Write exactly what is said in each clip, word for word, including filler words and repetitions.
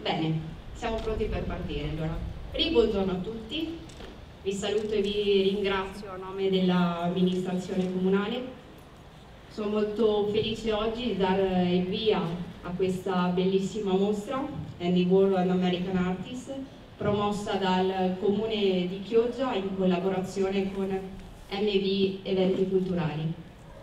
Bene, siamo pronti per partire allora. Buongiorno a tutti, vi saluto e vi ringrazio a nome dell'amministrazione comunale. Sono molto felice oggi di dare il via a questa bellissima mostra, And the World and American Artists, promossa dal Comune di Chioggia in collaborazione con M V Eventi Culturali.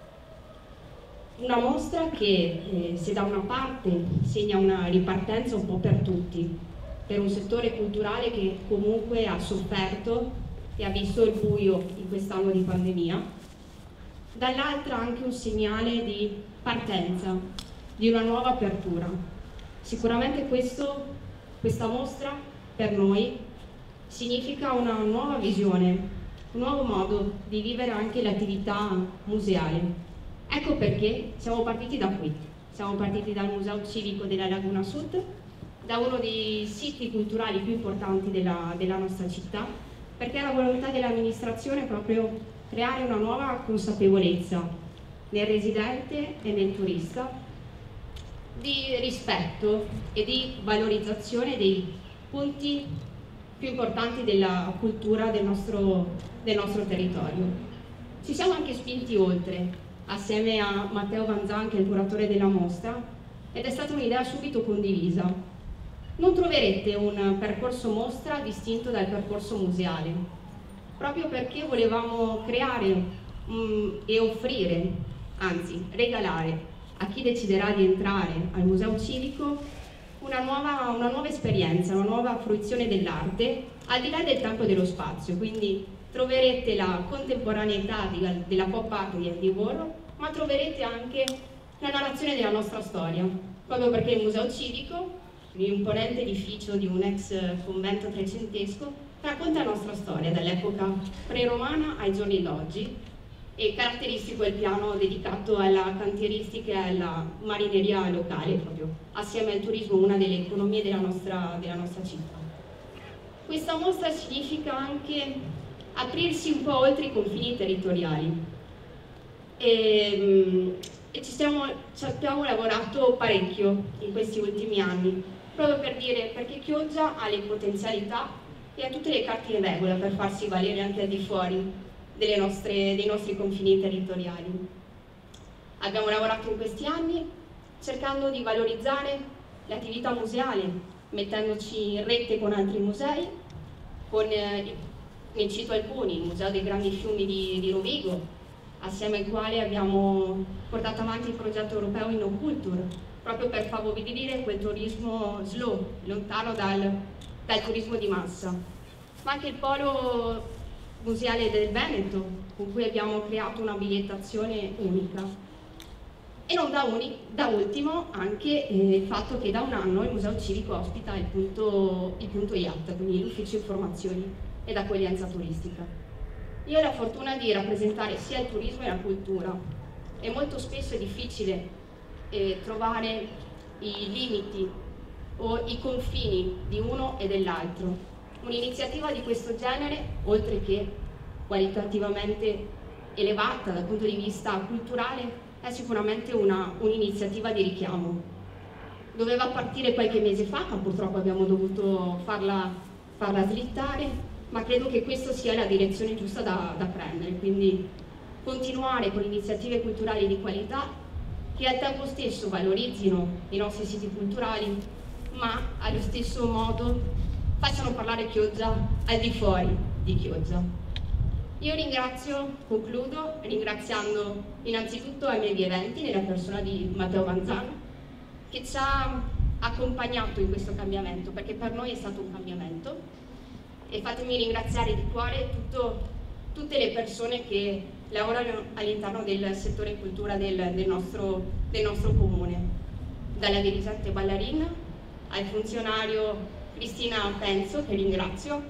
Una mostra che, eh, se da una parte segna una ripartenza un po' per tutti, per un settore culturale che comunque ha sofferto e ha visto il buio in quest'anno di pandemia, dall'altra anche un segnale di partenza, di una nuova apertura. Sicuramente questo, questa mostra per noi significa una nuova visione, un nuovo modo di vivere anche l'attività museale. Ecco perché siamo partiti da qui, siamo partiti dal Museo Civico della Laguna Sud, da uno dei siti culturali più importanti della, della nostra città, perché la volontà dell'amministrazione è proprio creare una nuova consapevolezza nel residente e nel turista di rispetto e di valorizzazione dei punti più importanti della cultura del nostro, del nostro territorio. Ci siamo anche spinti oltre, assieme a Matteo Vanzan, che è il curatore della mostra, ed è stata un'idea subito condivisa. Non troverete un percorso mostra distinto dal percorso museale, proprio perché volevamo creare um, e offrire, anzi regalare a chi deciderà di entrare al Museo Civico una nuova, una nuova esperienza, una nuova fruizione dell'arte, al di là del tempo e dello spazio. Quindi troverete la contemporaneità di, della pop art di Andy Warhol, ma troverete anche la narrazione della nostra storia, proprio perché il Museo Civico, l'imponente edificio di un ex convento trecentesco, racconta la nostra storia dall'epoca pre-romana ai giorni d'oggi, e caratteristico è il piano dedicato alla cantieristica e alla marineria locale, proprio assieme al turismo, una delle economie della nostra, della nostra città. Questa mostra significa anche aprirsi un po' oltre i confini territoriali e, e ci, stiamo, ci abbiamo lavorato parecchio in questi ultimi anni, proprio per dire perché Chioggia ha le potenzialità e ha tutte le carte in regola per farsi valere anche al di fuori delle nostre, dei nostri confini territoriali. Abbiamo lavorato in questi anni cercando di valorizzare l'attività museale, mettendoci in rete con altri musei, con, eh, ne cito alcuni, il Museo dei Grandi Fiumi di, di Rovigo, assieme al quale abbiamo portato avanti il progetto europeo InnoCulture, proprio per favorire quel turismo slow, lontano dal, dal turismo di massa. Ma anche il Polo Museale del Veneto, con cui abbiamo creato una bigliettazione unica. E non da, uni, da ultimo anche eh, il fatto che da un anno il Museo Civico ospita il punto, il punto I A T, quindi l'Ufficio Informazioni ed Accoglienza Turistica. Io ho la fortuna di rappresentare sia il turismo e la cultura, e molto spesso è difficile eh, trovare i limiti o i confini di uno e dell'altro. Un'iniziativa di questo genere, oltre che qualitativamente elevata dal punto di vista culturale, è sicuramente un'iniziativa di richiamo. Doveva partire qualche mese fa, ma purtroppo abbiamo dovuto farla, farla slittare, ma credo che questa sia la direzione giusta da, da prendere, quindi continuare con iniziative culturali di qualità che al tempo stesso valorizzino i nostri siti culturali, ma allo stesso modo facciano parlare Chioggia al di fuori di Chioggia. Io ringrazio, concludo, ringraziando innanzitutto M V Eventi, nella persona di Matteo Vanzan, che ci ha accompagnato in questo cambiamento, perché per noi è stato un cambiamento, e fatemi ringraziare di cuore tutto, tutte le persone che lavorano all'interno del settore cultura del, del, nostro, del nostro comune, dalla dirigente ballerina al funzionario Cristina Penzo, che ringrazio,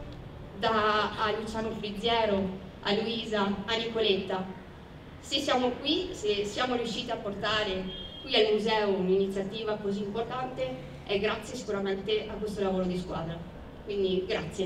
da a Luciano Frizziero, a Luisa, a Nicoletta. Se siamo qui, se siamo riusciti a portare qui al museo un'iniziativa così importante, è grazie sicuramente a questo lavoro di squadra. Quindi grazie.